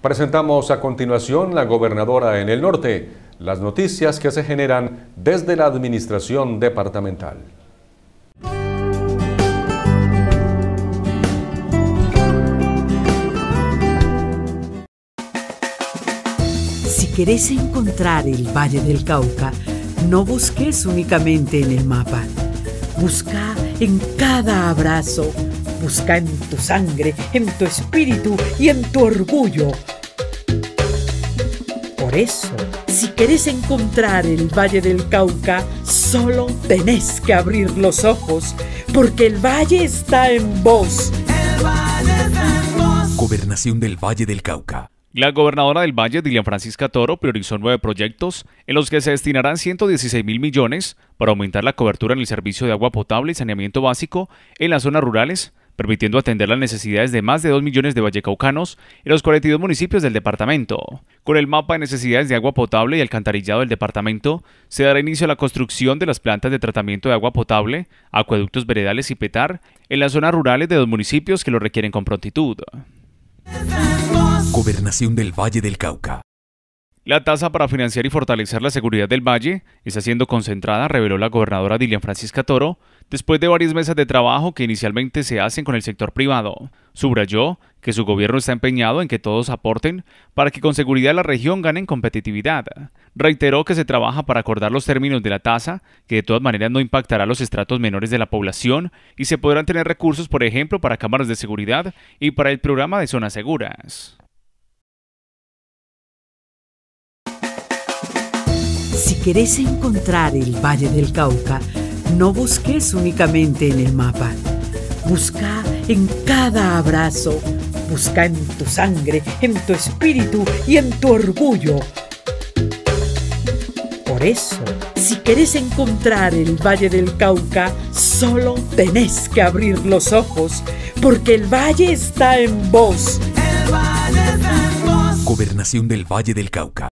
Presentamos a continuación La Gobernadora en el Norte, las noticias que se generan desde la administración departamental. Si querés encontrar el Valle del Cauca, no busques únicamente en el mapa. Busca en cada abrazo. Busca en tu sangre, en tu espíritu y en tu orgullo. Por eso, si querés encontrar el Valle del Cauca, solo tenés que abrir los ojos, porque el valle está en vos. El valle está en vos. Gobernación del Valle del Cauca. La gobernadora del Valle, Dilian Francisca Toro, priorizó 9 proyectos en los que se destinarán 116.000 millones para aumentar la cobertura en el servicio de agua potable y saneamiento básico en las zonas rurales, permitiendo atender las necesidades de más de 2 millones de vallecaucanos en los 42 municipios del departamento. Con el mapa de necesidades de agua potable y alcantarillado del departamento, se dará inicio a la construcción de las plantas de tratamiento de agua potable, acueductos veredales y petar en las zonas rurales de los municipios que lo requieren con prontitud. Gobernación del Valle del Cauca. La tasa para financiar y fortalecer la seguridad del Valle está siendo concentrada, reveló la gobernadora Dilian Francisca Toro, después de varias mesas de trabajo que inicialmente se hacen con el sector privado. Subrayó que su gobierno está empeñado en que todos aporten para que con seguridad la región gane en competitividad. Reiteró que se trabaja para acordar los términos de la tasa, que de todas maneras no impactará a los estratos menores de la población y se podrán tener recursos, por ejemplo, para cámaras de seguridad y para el programa de zonas seguras. Si querés encontrar el Valle del Cauca, no busques únicamente en el mapa. Busca en cada abrazo. Busca en tu sangre, en tu espíritu y en tu orgullo. Por eso, si querés encontrar el Valle del Cauca, solo tenés que abrir los ojos, porque el valle está en vos. El valle está en vos. Gobernación del Valle del Cauca.